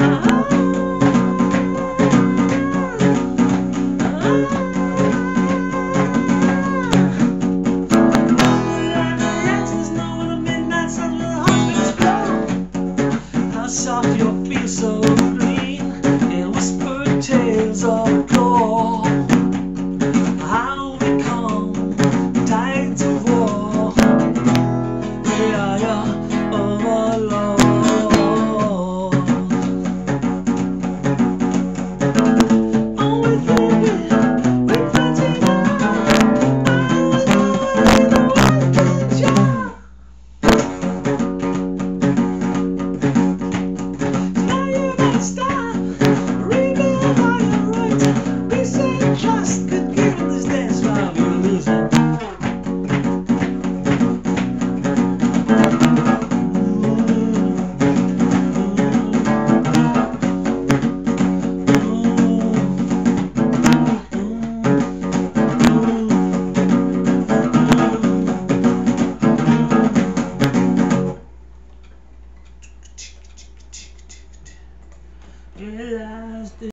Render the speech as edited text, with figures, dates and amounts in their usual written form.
Soft your feel so clean and whisper tales of gore. How we come tides of war. We are your overlord. Always living with plenty more. Always knowing the world can jar. Stop, rebuild all your rights. We say trust could give in this dance while you're losing. Realize